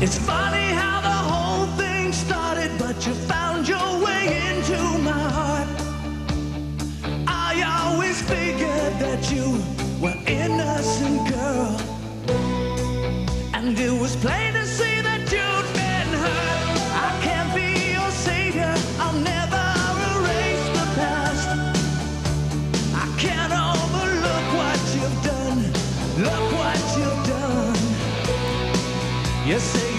It's funny how the whole thing started, but you found your way into my heart. I always figured that you were innocent, girl, and it was plain to see that you'd been hurt. I can't be your savior, I'll never erase the past. I can't overlook what you've done. Look what you've done. You say